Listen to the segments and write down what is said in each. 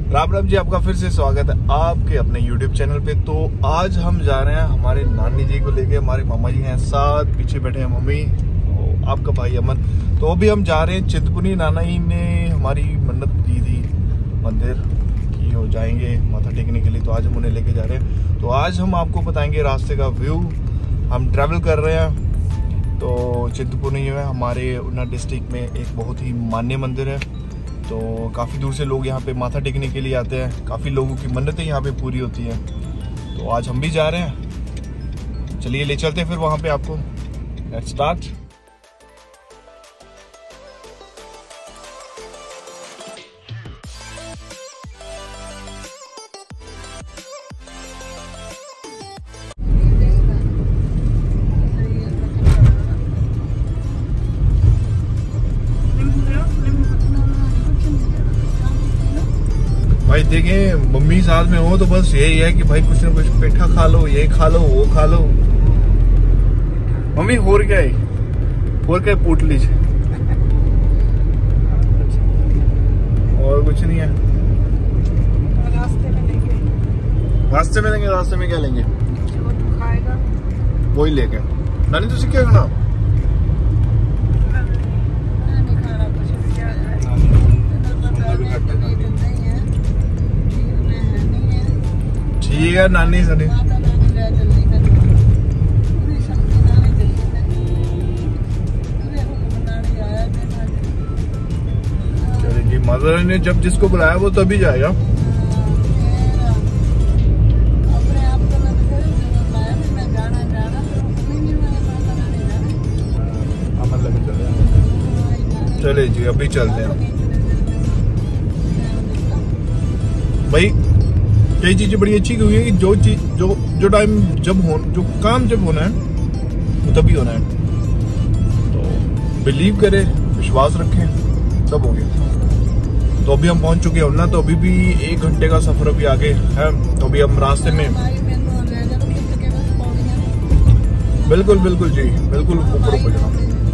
राम राम जी, आपका फिर से स्वागत है आपके अपने YouTube चैनल पे। तो आज हम जा रहे हैं हमारे नानी जी को लेके। हमारे मामा जी हैं साथ, पीछे बैठे हैं मम्मी, आपका भाई अमन। तो अभी हम जा रहे हैं चिंतपूर्णी। नाना जी ने हमारी मन्नत की थी मंदिर की, हो जाएंगे माथा टेकने के लिए, तो आज हम उन्हें लेके जा रहे हैं। तो आज हम आपको बताएंगे रास्ते का व्यू। हम ट्रैवल कर रहे हैं। तो चिंतपूर्णी जो है हमारे उना डिस्ट्रिक्ट में एक बहुत ही मान्य मंदिर है। तो काफ़ी दूर से लोग यहाँ पे माथा टेकने के लिए आते हैं। काफ़ी लोगों की मन्नतें यहाँ पे पूरी होती हैं। तो आज हम भी जा रहे हैं, चलिए ले चलते हैं फिर वहाँ पे आपको। Let's start. भाई देखें, मम्मी साथ में हो तो बस यही है कि भाई कुछ ना कुछ पेठा खा लो, ये खा लो, वो खा लो। मम्मी होर क्या है पूट लीजिए, और कुछ नहीं है। रास्ते में लेंगे। रास्ते में क्या लेंगे? वही लेके। नानी तुझे क्या खाना? ठीक है नानी सनी। चलिए, मदर ने जब जिसको बुलाया वो तभी जाएगा। चले जी, अभी चलते हैं भाई। कई चीजें बड़ी अच्छी हुई है कि जो टाइम जब हो, जो काम जब होना है वो तभी होना है। तो बिलीव करें, विश्वास रखें, सब हो गया। तो अभी हम पहुंच चुके हैं ना। तो अभी भी 1 घंटे का सफर अभी आगे है। तो अभी हम रास्ते में बिल्कुल बिल्कुल जी, बिल्कुल ऊपर ऊपर जाना।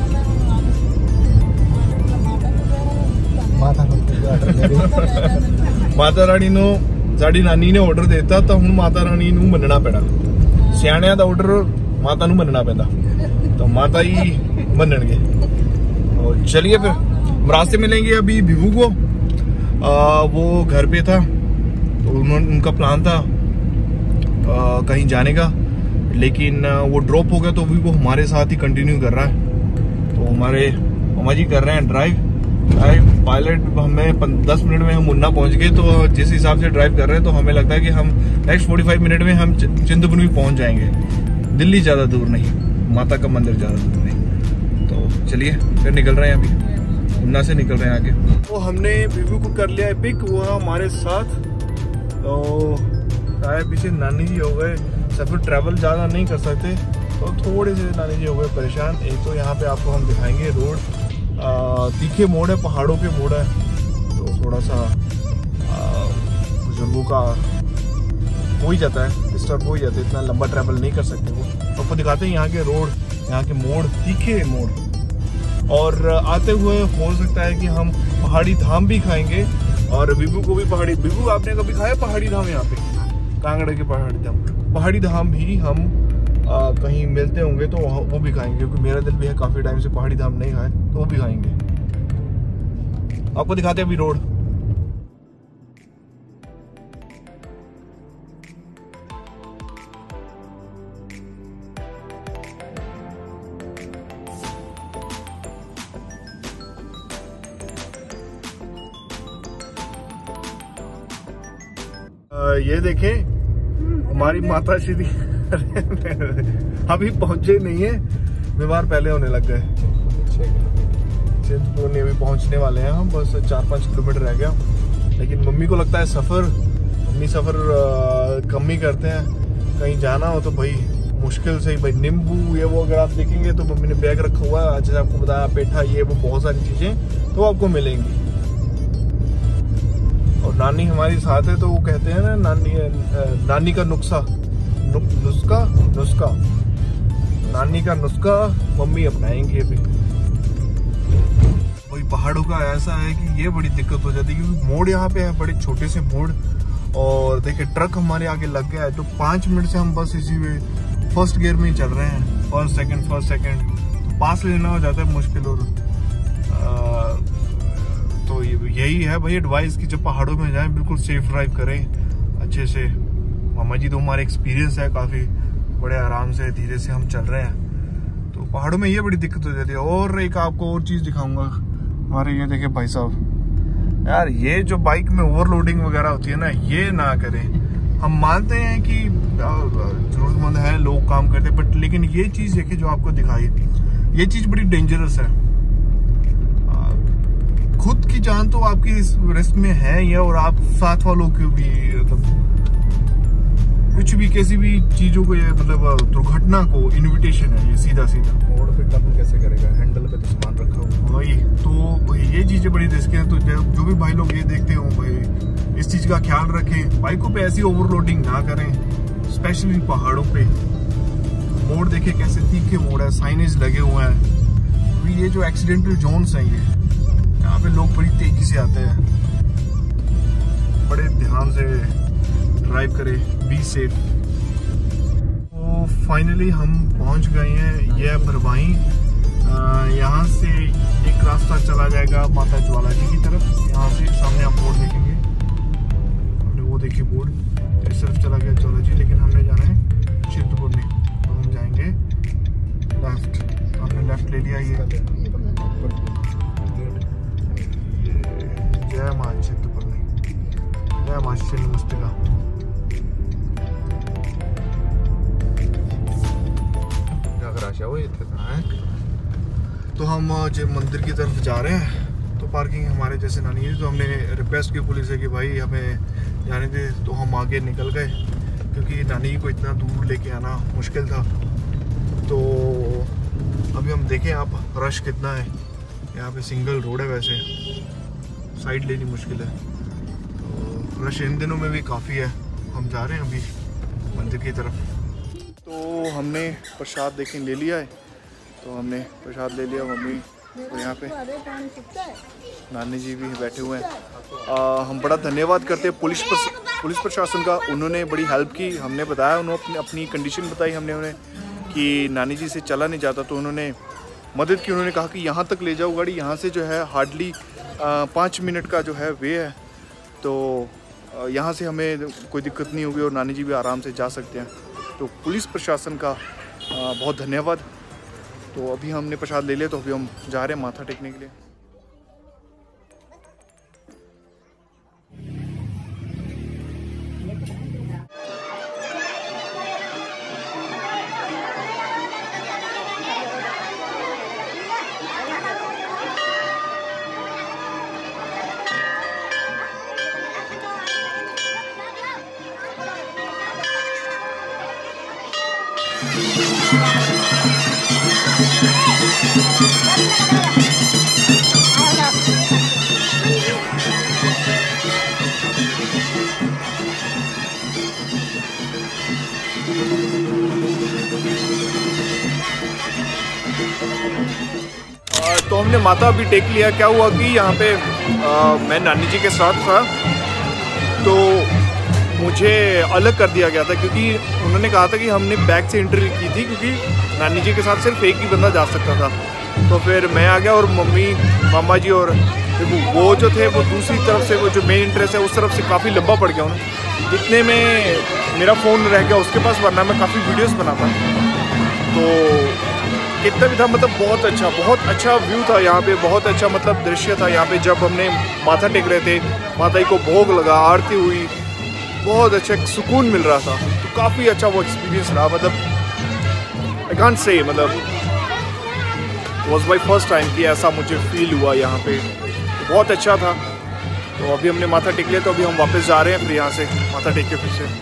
माता रानी नो साड़ी नानी ने ऑर्डर देता तो हुण माता रानी नू मनना पैना। सियाणियां दा ऑर्डर माता नू मनना पैंदा, तो माता ही मनणगे। और चलिए फिर रास्ते में लेंगे अभी विभू को। वो घर पे था, तो उनका प्लान था कहीं जाने का, लेकिन वो ड्रॉप हो गया। तो अभी वो हमारे साथ ही कंटिन्यू कर रहा है। तो हमारे मामा जी कर रहे हैं ड्राइव। पायलट हमें 10 मिनट में हम मुन्ना पहुंच गए। तो जिस हिसाब से ड्राइव कर रहे हैं तो हमें लगता है कि हम नेक्स्ट 45 मिनट में हम चिंतपूर्णी पहुंच जाएंगे। दिल्ली ज्यादा दूर नहीं, माता का मंदिर ज्यादा दूर नहीं। तो चलिए फिर निकल रहे हैं, अभी मुन्ना से निकल रहे हैं आगे। तो हमने विभू को कर लिया है पिक, वो हमारे साथ। तो आए पीछे नानी जी हो गए। सफर ट्रैवल ज्यादा नहीं कर सकते, तो थोड़े से नानी जी हो गए परेशान। एक तो यहाँ पे आपको हम दिखाएंगे रोड तीखे मोड़ है, पहाड़ों के मोड़ है। तो थोड़ा सा बुजुर्गों का हो ही जाता है, डिस्टर्ब हो ही जाता है, इतना लंबा ट्रैवल नहीं कर सकते वो। तो आपको दिखाते हैं यहाँ के रोड, यहाँ के मोड़, तीखे मोड़। और आते हुए हो सकता है कि हम पहाड़ी धाम भी खाएंगे, और विभू को भी पहाड़ी। विभू आपने कभी खाया पहाड़ी धाम? यहाँ पे कांगड़े के पहाड़ी धाम भी हम कहीं मिलते होंगे तो वो भी खाएंगे, क्योंकि मेरा दिल भी है काफी टाइम से पहाड़ी धाम नहीं खाए, तो वो भी खाएंगे। आपको दिखाते हैं अभी रोड। ये देखें हमारी माता श्री अभी पहुंचे नहीं है, बीमार पहले होने लग गए। चिंतपूर्णी अभी पहुंचने वाले हैं हम, बस 4-5 किलोमीटर रह गया। लेकिन मम्मी को लगता है मम्मी सफर कम ही करते हैं। कहीं जाना हो तो भाई मुश्किल से ही, भाई नींबू ये वो अगर आप देखेंगे तो मम्मी ने बैग रखा हुआ है। जैसे आपको बताया पेठा, ये वो बहुत सारी चीजें तो आपको मिलेंगी। और नानी हमारी साथ है, तो वो कहते हैं ना नानी का नुस्खा नानी का नुस्खा मम्मी अपनाएंगे अभी। वही पहाड़ों का ऐसा है कि ये बड़ी दिक्कत हो जाती है, क्योंकि मोड़ यहाँ पे है, बड़े छोटे से मोड़। और देखिए ट्रक हमारे आगे लग गया है, तो 5 मिनट से हम बस इसी में फर्स्ट गियर में ही चल रहे हैं, फर्स्ट सेकंड। तो पास लेना हो जाता है मुश्किल। और तो यही है भाई एडवाइस कि जब पहाड़ों में जाएं बिल्कुल सेफ ड्राइव करें अच्छे से। मामा जी तो हमारे एक्सपीरियंस है काफ़ी, बड़े आराम से धीरे से हम चल रहे हैं। तो पहाड़ों में ये बड़ी दिक्कत हो जाती है। और एक आपको और चीज़ दिखाऊंगा, हमारे ये देखिए भाई साहब, यार ये जो बाइक में ओवरलोडिंग वगैरह होती है ना, ये ना करें। हम मानते हैं कि जरूरतमंद है, लोग काम करते हैं, बट लेकिन ये चीज़ देखिए जो आपको दिखाई, ये चीज़ बड़ी डेंजरस है। खुद की जान तो आपकी इस रिस्क में है ये, और आप साथ वालों की भी, मतलब कुछ भी किसी भी चीजों को, ये मतलब दुर्घटना को इनविटेशन है ये सीधा। मोड़ पे टर्न कैसे करेगा, हैंडल पे तो सामान रखा हुआ वही तो, ये चीजें बड़ी रिस्क है। तो जो भी भाई लोग ये देखते हो भाई, इस चीज का ख्याल रखें, बाइकों पे ऐसी ओवरलोडिंग ना करें, स्पेशली पहाड़ों पे। मोड़ देखिए कैसे तीखे मोड़ है, साइनेज लगे हुए हैं। ये जो एक्सीडेंटल जोन्स हैं, ये यहाँ पे लोग बड़ी तेजी से आते हैं। बड़े ध्यान से ड्राइव करें, बी सेफ। तो फाइनली हम पहुंच गए हैं, ये है भरवाई। यहाँ से एक रास्ता चला जाएगा माता ज्वाला जी की तरफ। यहाँ से सामने आप बोर्ड देखेंगे, हमने वो देखिए बोर्ड, इस तरफ चला गया ज्वाला जी, लेकिन हमने जाना है चिंतपूर्णी। तो हम जाएंगे लेफ्ट, हमने लेफ्ट ले लिया। ये जय मां चिंतपूर्णी, जय मां छिन्नमस्तिका। तो हम जब मंदिर की तरफ जा रहे हैं, तो पार्किंग हमारे जैसे ना नहीं है, तो हमने रिक्वेस्ट की पुलिस से कि भाई हमें जाने दे। तो हम आगे निकल गए, क्योंकि नानी को इतना दूर लेके आना मुश्किल था। तो अभी हम देखें आप रश कितना है। यहाँ पे सिंगल रोड है, वैसे साइड लेनी मुश्किल है, तो रश इन दिनों में भी काफ़ी है। हम जा रहे हैं अभी मंदिर की तरफ। तो हमने प्रसाद देखें ले लिया है, तो हमने प्रसाद ले लिया मम्मी, और यहाँ पे नानी जी भी बैठे हुए हैं। हम बड़ा धन्यवाद करते हैं पुलिस प्रशासन का, उन्होंने बड़ी हेल्प की। हमने बताया, उन्होंने अपनी कंडीशन बताई हमने उन्हें कि नानी जी से चला नहीं जाता, तो उन्होंने मदद की। उन्होंने कहा कि यहाँ तक ले जाओ गाड़ी, यहाँ से जो है हार्डली 5 मिनट का जो है वे है, तो यहाँ से हमें कोई दिक्कत नहीं होगी और नानी जी भी आराम से जा सकते हैं। तो पुलिस प्रशासन का बहुत धन्यवाद। तो अभी हमने प्रसाद ले लिया, तो अभी हम जा रहे हैं माथा टेकने के लिए। तो हमने माथा अभी टेक लिया। क्या हुआ कि यहाँ पे मैं नानी जी के साथ था, तो मुझे अलग कर दिया गया था, क्योंकि उन्होंने कहा था कि हमने बैक से एंट्री की थी, क्योंकि नानी जी के साथ सिर्फ एक ही बंदा जा सकता था। तो फिर मैं आ गया और मम्मी, मामा जी और वो जो थे वो दूसरी तरफ से, वो जो मेन एंट्रेंस है उस तरफ से काफ़ी लंबा पड़ गया उन्हें। इतने में मेरा फ़ोन रह गया उसके पास, वरना मैं काफ़ी वीडियोस बनाता। तो कितना भी था, मतलब बहुत अच्छा व्यू था यहाँ पे, बहुत अच्छा मतलब दृश्य था यहाँ पे। जब हमने माथा टेक रहे थे, माता जी को भोग लगा, आरती हुई, बहुत अच्छा सुकून मिल रहा था। तो काफ़ी अच्छा वो एक्सपीरियंस रहा। मतलब आई कांट से, मतलब वॉज माई फर्स्ट टाइम कि ऐसा मुझे फील हुआ यहाँ पे। तो बहुत अच्छा था। तो अभी हमने माथा टेक लिया, तो अभी हम वापस जा रहे हैं फिर यहाँ से माथा टेक के फिर से।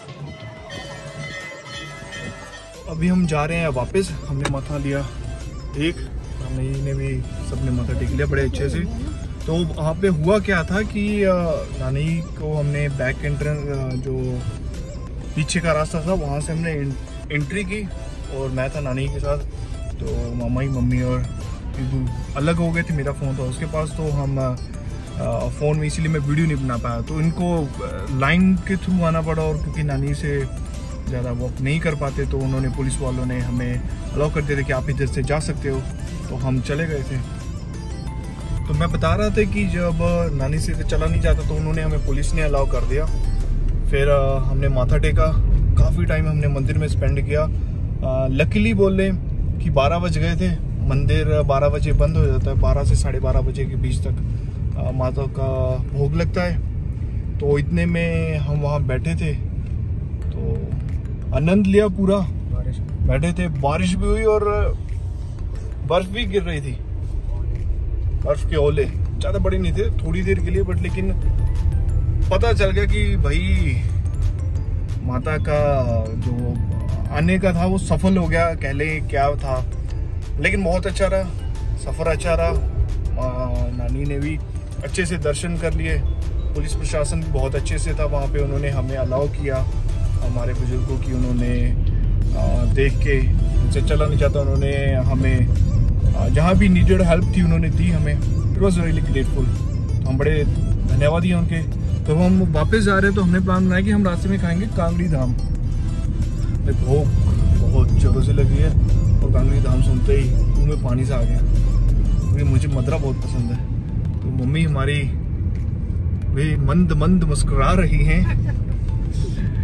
अभी हम जा रहे हैं वापस। हमने माथा लिया ठीक, नानी ने भी सबने माथा टेक लिया बड़े अच्छे से। तो वहाँ पे हुआ क्या था कि नानी को हमने बैक एंट्रेंस जो पीछे का रास्ता था वहाँ से हमने एंट्री की और मैं था नानी के साथ। तो मामा ही मम्मी और अलग हो गए थे, मेरा फ़ोन था उसके पास, तो हम फ़ोन में इसीलिए मैं वीडियो नहीं बना पाया। तो इनको लाइन के थ्रू आना पड़ा और क्योंकि नानी से ज़्यादा वो नहीं कर पाते तो उन्होंने, पुलिस वालों ने हमें अलाउ कर दिया था कि आप इधर से जा सकते हो। तो हम चले गए थे। तो मैं बता रहा था कि जब नानी से चला नहीं जाता तो उन्होंने हमें, पुलिस ने अलाउ कर दिया। फिर हमने माथा टेका, काफ़ी टाइम हमने मंदिर में स्पेंड किया। लकीली बोल लें कि 12 बज गए थे, मंदिर 12 बजे बंद हो जाता है, 12 से 12:30 बजे के बीच तक माता का भोग लगता है। तो इतने में हम वहाँ बैठे थे तो आनंद लिया पूरा, बैठे थे। बारिश भी हुई और बर्फ भी गिर रही थी, बर्फ के ओले ज़्यादा बड़े नहीं थे, थोड़ी देर के लिए, बट लेकिन पता चल गया कि भाई माता का जो आने का था वो सफल हो गया, कह ले क्या था। लेकिन बहुत अच्छा रहा, सफ़र अच्छा रहा। नानी ने भी अच्छे से दर्शन कर लिए, पुलिस प्रशासन भी बहुत अच्छे से था वहाँ पे, उन्होंने हमें अलाउ किया, हमारे बुजुर्गों की उन्होंने देख के, उनसे चला नहीं जाता, उन्होंने हमें जहाँ भी नीडेड हेल्प थी उन्होंने दी हमें। It was really grateful. तो हम बड़े धन्यवादी हैं उनके। तो हम वापस जा रहे हैं तो हमने प्लान बनाया कि हम रास्ते में खाएंगे कांगड़ी धाम। भूख बहुत जोरों से लगी है और कांगड़ी धाम सुनते ही मुँह में पानी सा आ गया, क्योंकि मुझे मदरा बहुत पसंद है। तो मम्मी हमारी वे मंद मंद मुस्कुरा रही हैं।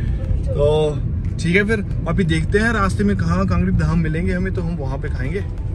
तो ठीक है, फिर अभी देखते हैं रास्ते में कहाँ कांगड़ी धाम मिलेंगे हमें, तो हम वहाँ पे खाएंगे।